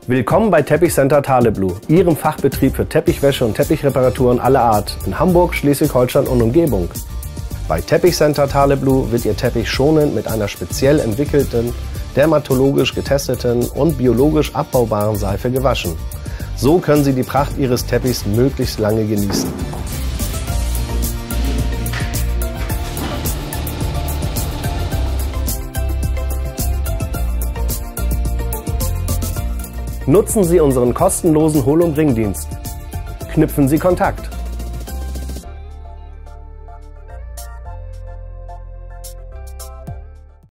Willkommen bei Teppichcenter Thaleblu, Ihrem Fachbetrieb für Teppichwäsche und Teppichreparaturen aller Art in Hamburg, Schleswig-Holstein und Umgebung. Bei Teppichcenter Thaleblu wird Ihr Teppich schonend mit einer speziell entwickelten, dermatologisch getesteten und biologisch abbaubaren Seife gewaschen. So können Sie die Pracht Ihres Teppichs möglichst lange genießen. Nutzen Sie unseren kostenlosen Hol- und Bringdienst. Knüpfen Sie Kontakt.